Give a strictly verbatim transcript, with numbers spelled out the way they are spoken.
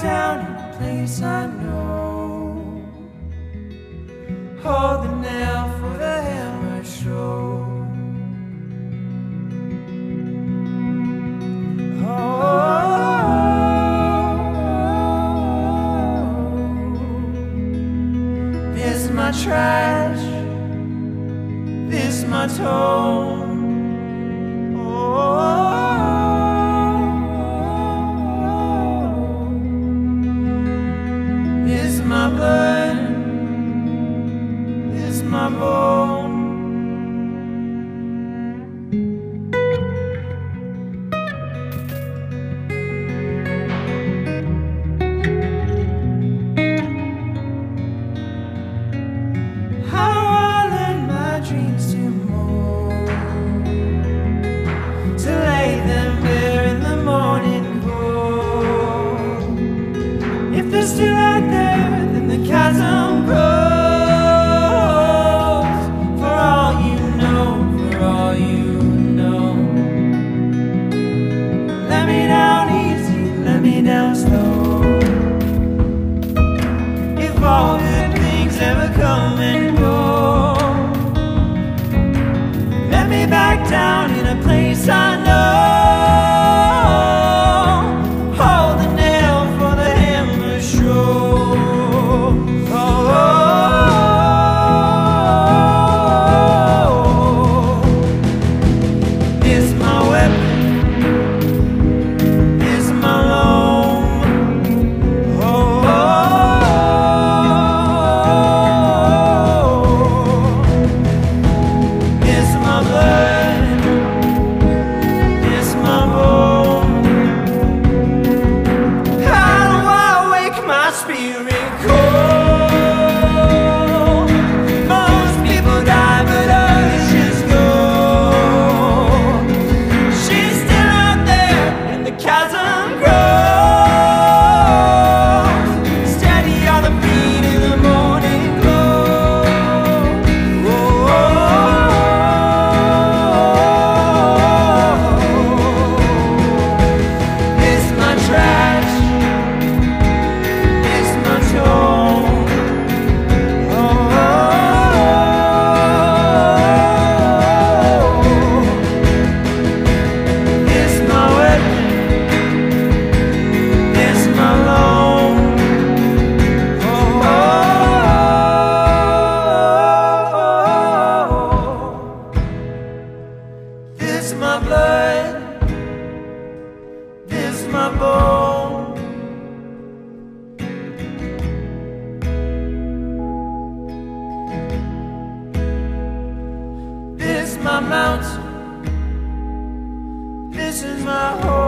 down in a place I know. Hold the nail for the hammer show. This is my trash, this is my tone. This is my blood, this is my bone. If they're still out there, then the chasm grows. For all you know, for all you know. Let me down easy, let me down slow. If all good things ever come and go, let me back down in a place I know. This is my blood, this is my bone. This is my mountain, this is my home.